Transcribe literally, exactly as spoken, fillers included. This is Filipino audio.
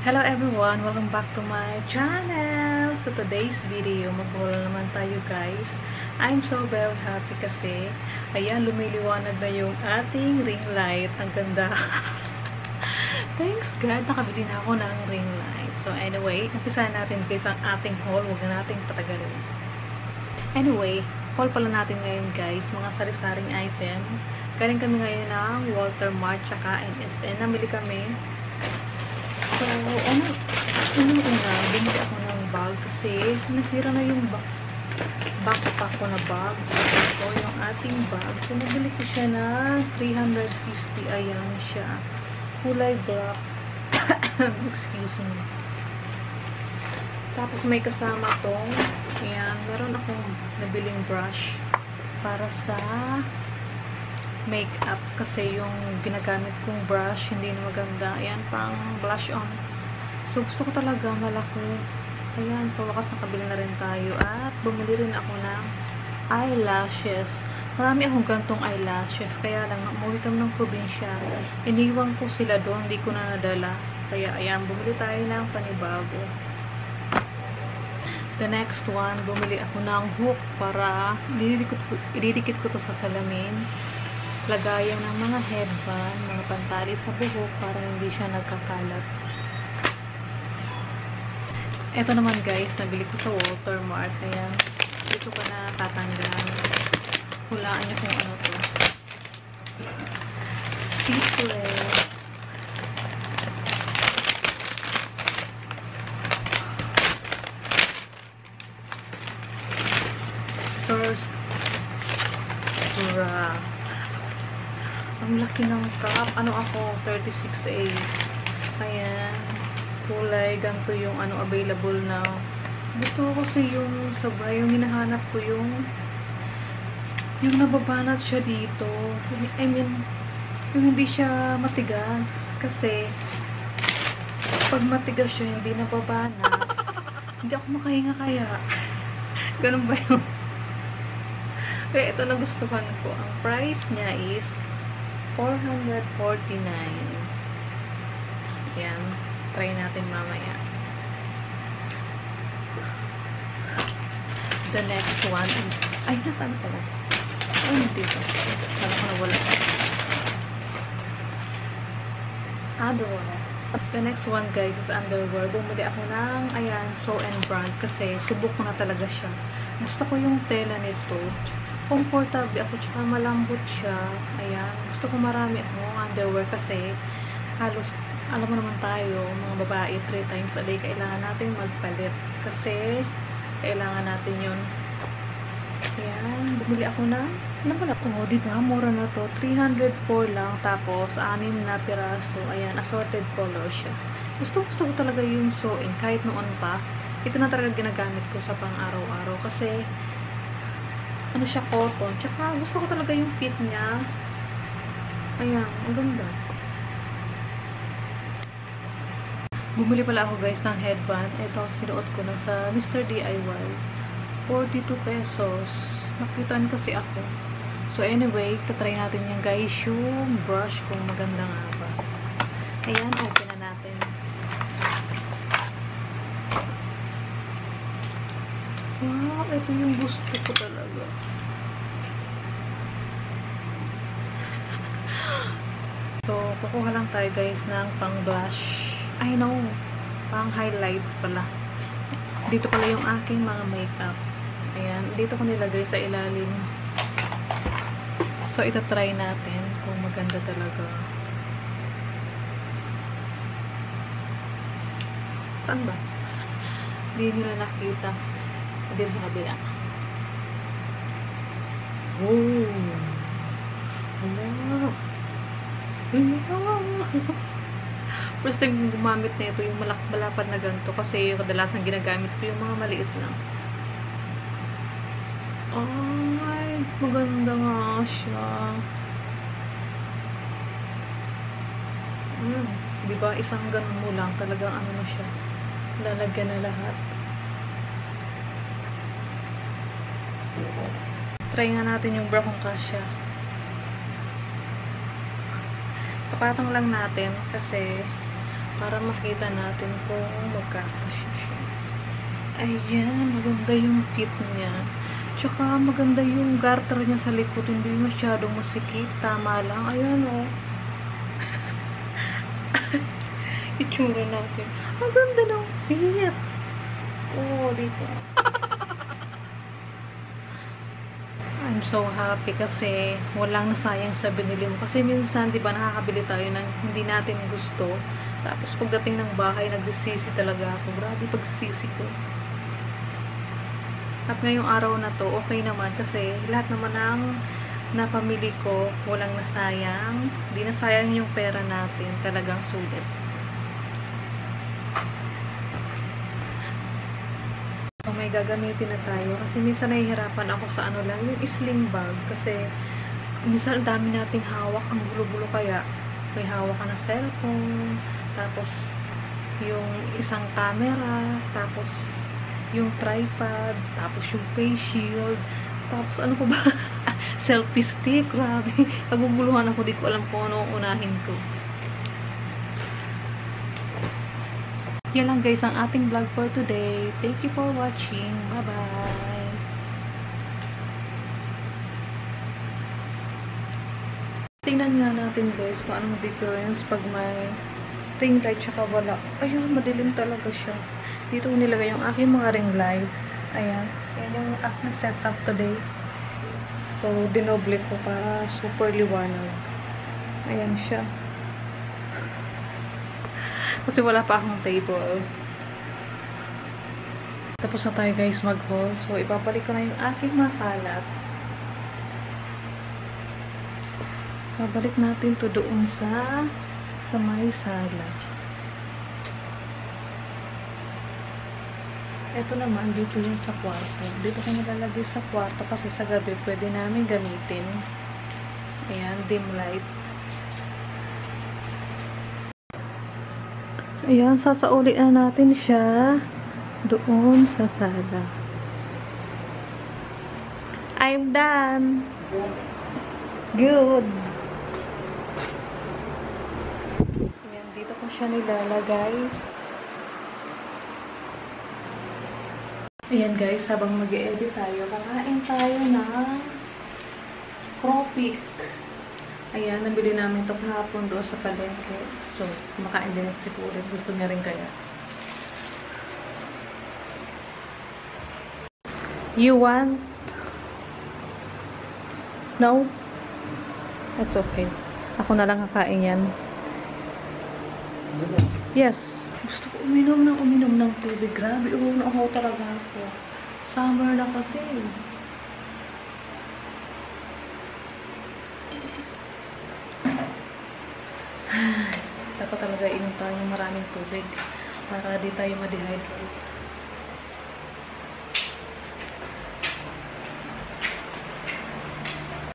Hello everyone! Welcome back to my channel! So today's video, mag-haul naman tayo guys. I'm so very happy kasi ayan, lumiliwanag na yung ating ring light. Ang ganda! Thanks God! Nakabili na ako ng ring light. So anyway, umpisahan natin guys ang ating haul. Huwag na natin patagalin. Anyway, haul pala natin ngayon guys. Mga sari-saring item. Galing kami ngayon ng Walter Mart tsaka M S N. Namili kami. So, ano, unang-una, bumili ako ng bag kasi nasira na yung bag, backpack ko na bag. So, ito yung ating bag. So, nabili ko siya na three hundred fifty. Ayan siya. Kulay black. Excuse me. Tapos, may kasama tong, ayan, meron akong nabiling brush para sa makeup kasi yung ginagamit kong brush hindi na maganda. Ayan, pang blush on. So, gusto ko talaga malaki. Ayan, so wakas nakabili na rin tayo. At bumili rin ako ng eyelashes. Marami akong gantong eyelashes. Kaya lang, umuwi kami ng probinsya. Iniwan ko sila doon. Hindi ko na nadala. Kaya, ayan, bumili tayo ng panibago. The next one, bumili ako ng hook para ididikit ko, ididikit ko to sa salamin. Lagayan ng mga headband, mga pantali sa buhok para hindi siya nagkakalat. Ito naman guys, nabili ko sa Walter Mart. Ayan, dito ko na tatanggal. Hulaan nyo kung ano to. Secret. First, bra. Ang laki ng cup. Ano ako? thirty-six A. Ayan. Kulay. Ganito yung ano available na. Gusto ko kasi yung sabra. Yung hinahanap ko yung yung nababanat siya dito. I mean, yung hindi siya matigas. Kasi pag matigas siya, hindi nababanat. Hindi ako makahinga kaya. Ganun ba yun? Kaya ito nagustuhan ko. Ang price niya is four hundred forty-nine. Ayan. Try natin mamaya. The next one is... Ay, nasaan pala? Ay, dito. Saan ko nawala? Underwear. The next one, guys, is underwear. Bumili ako ng, ayan, Sew and Brand kasi subok ko na talaga siya. Gusto ko yung tela nito. Comfortable ako, tsaka malambot siya. Ayan. Gusto ko marami akong underwear kasi halos, alam mo naman tayo, mga babae, three times a day, kailangan natin magpalit. Kasi, kailangan natin yun. Ayan. Bumili ako na, ano pala ito? O, diba? Mura na to. three hundred four lang. Tapos, anim na piraso. Ayan. Assorted color siya. Gusto, gusto ko talaga yung sewing. Kahit noon pa, ito na talaga ginagamit ko sa pang-araw-araw. Kasi, ano siya, cotton. Tsaka, gusto ko talaga yung fit niya. Ayan, ang ganda. Bumili pala ako guys ng headband. Ito, sinuot ko na sa Mister D I Y. forty-two pesos. Nakitaan kasi ako. So, anyway, tatry natin yung guys, yung brush kung maganda nga ba. Ayan, open na natin. Wow, ito yung gusto ko talaga. So, kukuha lang tayo guys ng pang blush. I know, pang highlights pala. Dito pala yung aking mga makeup. Ayan, dito ko nilagay sa ilalim. So, ito try natin kung maganda talaga. Saan ba? Hindi nyo na nakita. Dito sa kabila. Oh! Hello! Hello! First time gumamit na ito, yung malapad na ganito. Kasi kadalasan ginagamit ko yung mga maliit lang. Ay! Maganda nga siya. Hmm. Diba? Isang ganun mo lang. Talagang ano na siya. Lalagyan na lahat. Try nga natin yung bra kung kasya. Tapatang lang natin kasi para makita natin kung magkakasya siya. Ayan, maganda yung fit niya. Tsaka maganda yung garter niya sa likod, hindi masyadong masikip, tama lang. Ayan o. Oh. Itsura natin. Ang ganda ng fit. Oo, oh, dito. I'm so happy kasi walang nasayang sa binili mo. Kasi minsan, di ba, nakakabili tayo ng hindi natin gusto. Tapos pagdating ng bahay, nagsisisi talaga ako. Grabe pagsisisi ko. At ngayong araw na to, okay naman kasi lahat naman ng napamili ko, walang nasayang. Hindi nasayang yung pera natin. Talagang sulit. So, may gagamitin na tayo. Kasi minsan nahihirapan ako sa ano lang, yung sling bag. Kasi minsan ang dami nating hawak, ang gulo-gulo kaya. May hawak ka na cellphone, tapos yung isang camera, tapos yung tripod, tapos yung face shield, tapos ano ko ba? Selfie stick, grabe. Naguguluhan ako, di ko alam kung ano unahin ko. Yan lang guys ang ating vlog for today. Thank you for watching. Bye-bye. Tingnan nga natin guys kung anong difference pag may ring light tsaka wala. Ayun, madilim talaga siya. Dito ko nilagay yung aking mga ring light. Ayan. Yan yung aking setup today. So, dinoble ko para super liwanag. Ayan siya. Kasi wala pa akong table. Tapos na tayo guys mag-haul. So, ipapalik ko na yung aking mga kalat. Babalik natin to doon sa sa may sala. Ito naman, dito yung sa kwarto. Dito ko nilalagay sa kwarto kasi sa gabi pwede namin gamitin. Ayan, dim light. Ayan, sasauli na natin siya doon sa sala. I'm done. Good. Ayan, dito ko siya nilalagay. Ayan guys, habang mag-e-edit tayo, kakain tayo ng crawfish. Ayan, nabili namin ito kahapon doon sa palengke. So, kumakain din si Pulit. Gusto niya rin kaya. You want? No? That's okay. Ako na lang kakain yan. Yes. Gusto ko uminom ng uminom ng tubig. Grabe, uminom ako talaga ako. Summer na kasi. Dapat talaga inom tayo ng maraming tubig para di tayo ma-dehydrate.